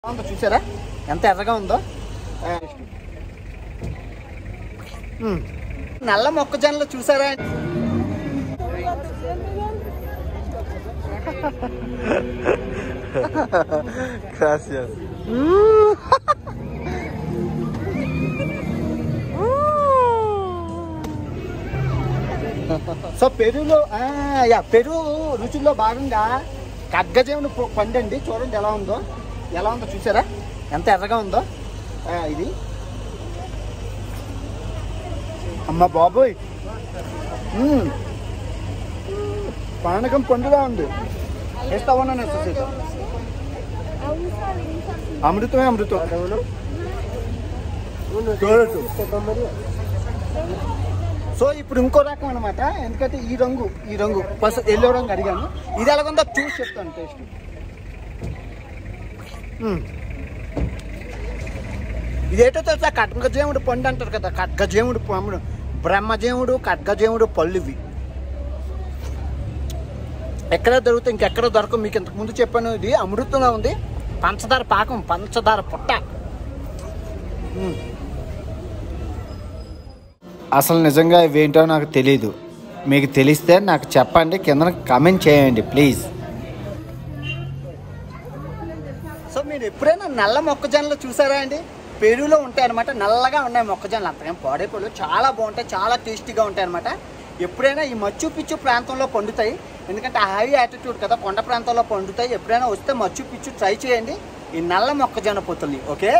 చూసారా ఎంత ఎర్రగా ఉందో. నల్ల మొక్కజొన్నలు చూసారా? సో పెరులో పెరుగు రుచుల్లో భాగంగా కగ్గజేవుని పండండి. చూడండి ఎలా ఉందో చూసారా ఎంత ఎర్రగా ఉందో. ఇది అమ్మ బాబోయ్, పానకం పండుగా ఉంది. వేస్తావా? అమృతమే అమృతం. సో ఇప్పుడు ఇంకో రకం అనమాట. ఎందుకంటే ఈ రంగు ఫస్ట్ ఎల్లో రంగు అడిగాను. ఇది ఎలాగుందో చూసి చెప్తాను టేస్ట్. ఇదేటో తెలుసా? ఖడ్గజేవుడు పండు అంటారు కదా. ఖడ్గజేవుడు పండు, బ్రహ్మజేవుడు, ఖడ్గజేవుడు పళ్ళు ఇవి ఎక్కడ దొరుకుతాయి, ఇంకెక్కడ దొరకవు. మీకు ఇంతకుముందు చెప్పాను. ఇది అమృతంగా ఉంది. పంచదార పాకం, పంచదార పుట్ట. అసలు నిజంగా ఇవేంటో నాకు తెలీదు. మీకు తెలిస్తే నాకు చెప్పండి, కింద కామెంట్ చేయండి ప్లీజ్. సో మీరు ఎప్పుడైనా నల్ల మొక్కజొన్నలు చూసారా అండి? పెరుగులో ఉంటాయి అనమాట. నల్లగా ఉన్నాయి మొక్కజొన్నలు. అంతగా పాడైపోయి చాలా బాగుంటాయి, చాలా టేస్టీగా ఉంటాయి అనమాట. ఎప్పుడైనా ఈ మచ్చు పిచ్చు ప్రాంతంలో పండుతాయి. ఎందుకంటే హై యాటిట్యూడ్ కదా, కొండ ప్రాంతంలో పండుతాయి. ఎప్పుడైనా వస్తే మచ్చు పిచ్చు ట్రై చేయండి, ఈ నల్ల మొక్కజొన్న పొత్తుల్ని. ఓకే,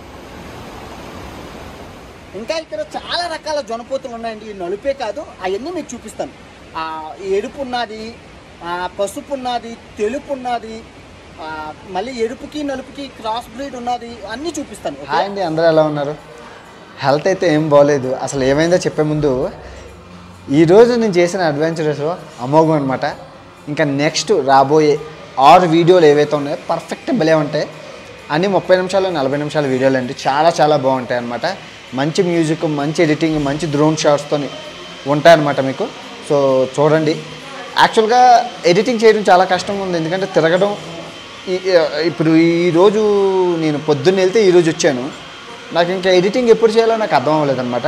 ఇంకా ఇక్కడ చాలా రకాల జొన్నపోతులు ఉన్నాయండి. ఈ నలుపే కాదు, అవన్నీ మీకు చూపిస్తాను. ఎరుపు ఉన్నది, పసుపు ఉన్నది, తెలుపు ఉన్నది, మళ్ళీ ఎరుపుకి నలుపుకి క్రాస్ బ్రీడ్ ఉన్నది, అన్నీ చూపిస్తాను. హాయ్ అండి, అందరూ ఎలా ఉన్నారు? హెల్త్ అయితే ఏం బాగోలేదు. అసలు ఏమైందో చెప్పే ముందు, ఈరోజు నేను చేసిన అడ్వెంచరస్ అమోఘం అనమాట. ఇంకా నెక్స్ట్ రాబోయే 6 వీడియోలు ఏవైతే ఉన్నాయో పర్ఫెక్ట్ భలే ఉంటాయి. అన్నీ 30 నిమిషాలు 40 నిమిషాల వీడియోలు అండి. చాలా చాలా బాగుంటాయి అనమాట. మంచి మ్యూజిక్, మంచి ఎడిటింగ్, మంచి డ్రోన్ షాట్స్తో ఉంటాయన్నమాట మీకు. సో చూడండి. యాక్చువల్గా ఎడిటింగ్ చేయడం చాలా కష్టంగా ఉంది. ఎందుకంటే తిరగడం. ఇప్పుడు ఈరోజు నేను పొద్దున్న వెళ్తే ఈరోజు వచ్చాను. నాకు ఇంకా ఎడిటింగ్ ఎప్పుడు చేయాలో నాకు అర్థం అవ్వలేదన్నమాట.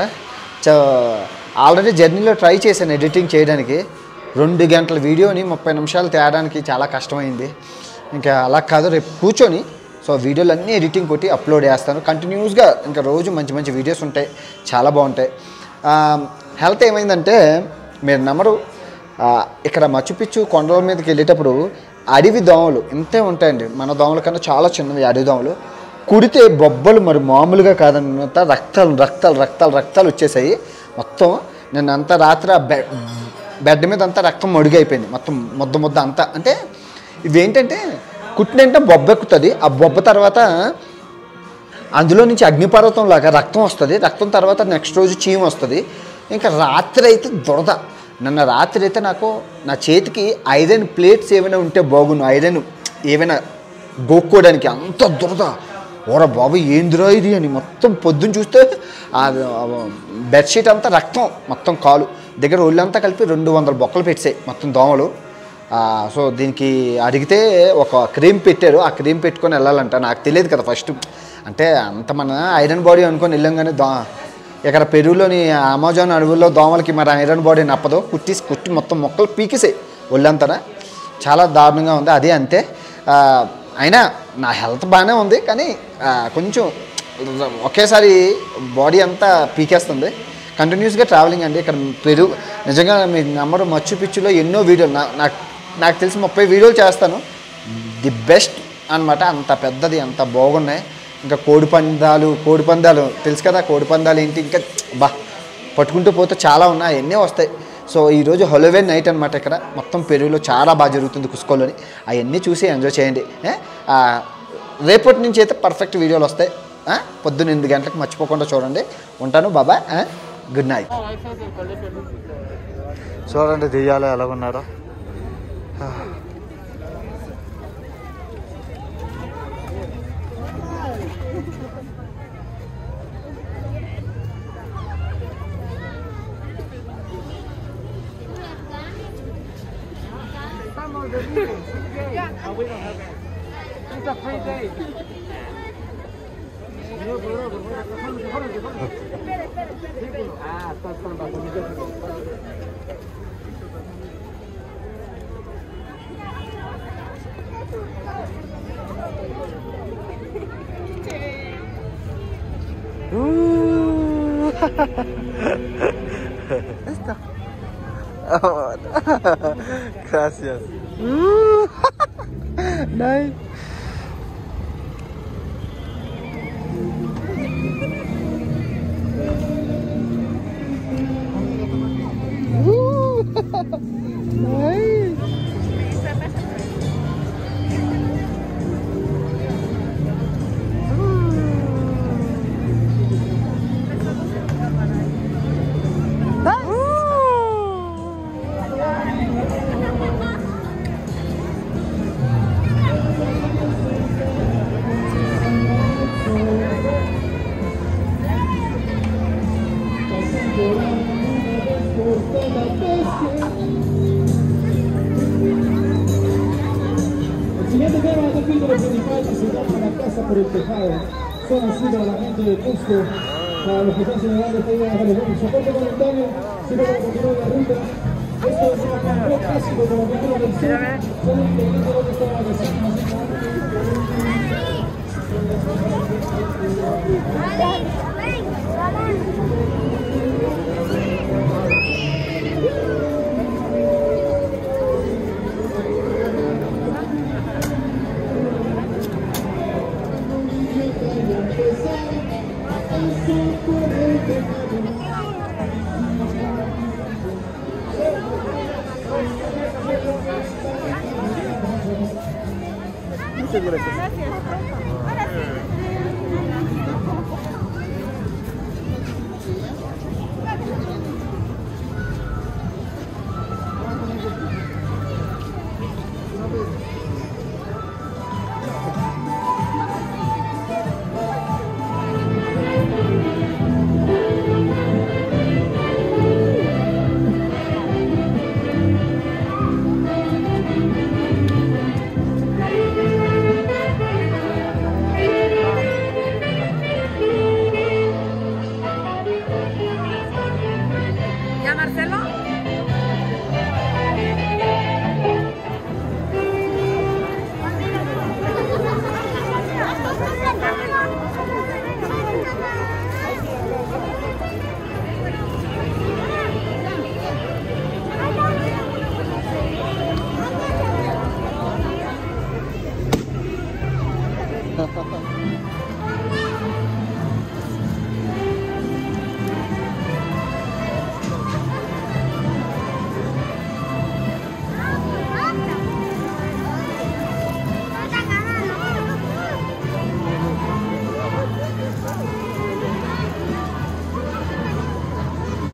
ఆల్రెడీ జర్నీలో ట్రై చేశాను ఎడిటింగ్ చేయడానికి. 2 గంటల వీడియోని 30 నిమిషాలు తేయడానికి చాలా కష్టమైంది. ఇంకా అలా కాదు, రేపు కూర్చొని సో వీడియోలు అన్నీ ఎడిటింగ్ కొట్టి అప్లోడ్ చేస్తాను కంటిన్యూస్గా. ఇంకా రోజు మంచి మంచి వీడియోస్ ఉంటాయి, చాలా బాగుంటాయి. హెల్త్ ఏమైందంటే మీరు నమ్మరు, ఇక్కడ మచ్చుపిచ్చు కొండల మీదకి వెళ్ళేటప్పుడు అడవి దోమలు ఇంతే ఉంటాయండి. మన దోమల కన్నా చాలా చిన్నవి అడవి దోమలు. కుడితే బొబ్బలు మరి మామూలుగా కాదన్నమాట. రక్తాలు వచ్చేసాయి మొత్తం. నేను అంతా రాత్రి బెడ్ మీద అంతా రక్తం మడుగైపోయింది మొత్తం, ముద్ద అంతా. అంటే ఇవేంటంటే కుట్టినంటే బొబ్బ ఎక్కుతుంది. ఆ బొబ్బ తర్వాత అందులో నుంచి అగ్నిపర్వతం లాగా రక్తం వస్తుంది. రక్తం తర్వాత నెక్స్ట్ రోజు చీమ వస్తుంది. ఇంకా రాత్రి అయితే దురద. నిన్న రాత్రి అయితే నాకు నా చేతికి ఐరన్ ప్లేట్స్ ఏమైనా ఉంటే బాగుండు, ఐరన్ ఏమైనా గోక్కోవడానికి, అంత దురద. ఓరా బాబు ఏందిరా ఇది అని మొత్తం పొద్దున్న చూస్తే ఆ బెడ్షీట్ అంతా రక్తం, మొత్తం కాలు దగ్గర ఒళ్ళంతా కలిపి 200 బొక్కలు పెట్టాయి మొత్తం దోమలు. సో దీనికి అడిగితే ఒక క్రీమ్ పెట్టారు. ఆ క్రీమ్ పెట్టుకొని వెళ్ళాలంట. నాకు తెలియదు కదా ఫస్ట్. అంటే అంత మన ఐరన్ బాడీ అనుకొని వెళ్ళంగానే ఇక్కడ పెరుగులోని అమెజాన్ అడవుల్లో దోమలకి మరి ఐరన్ బాడీ నప్పదు. కుట్టి మొత్తం మొక్కలు పీకేసాయి ఒళ్ళంతా. చాలా దారుణంగా ఉంది. అదే అంతే. అయినా నా హెల్త్ బాగానే ఉంది, కానీ కొంచెం ఒకేసారి బాడీ అంతా పీకేస్తుంది. కంటిన్యూస్గా ట్రావెలింగ్ అండి. ఇక్కడ పెరుగు నిజంగా మీరు నమ్మరు, మచ్చు పిచ్చులో ఎన్నో వీడియోలు నాకు తెలిసి 30 వీడియోలు చేస్తాను. ది బెస్ట్ అనమాట. అంత పెద్దది, అంత బాగున్నాయి. ఇంకా కోడిపందాలు తెలుసు కదా. కోడిపందాలు ఏంటి, ఇంకా పట్టుకుంటూ పోతే చాలా ఉన్నాయి, అవన్నీ వస్తాయి. సో ఈరోజు హలోవీన్ నైట్ అనమాట. ఇక్కడ మొత్తం పెరుగులో చాలా బాగా జరుగుతుంది కుస్కోలోని. అవన్నీ చూసి ఎంజాయ్ చేయండి. రేపటి నుంచి అయితే పర్ఫెక్ట్ వీడియోలు వస్తాయి. పొద్దున్న 8 గంటలకు మర్చిపోకుండా చూడండి. ఉంటాను, బాబాయ్, గుడ్ నైట్. చూడండి దెయ్యాలు ఎలా ఉన్నారో. Yeah. Oh, we don't have that. Esto. Oh, gracias. Nice. Nice. El siguiente tema de este título principal que se llama La Casa por el Tejado. Son así para la gente de Cusco, para los que están celebrando esta idea de Halloween. Soporte voluntario, sirve para continuar la ruta. Esto es un rock clásico como cultura del sur. Son increíbles lo que estaba diciendo. Muchas gracias.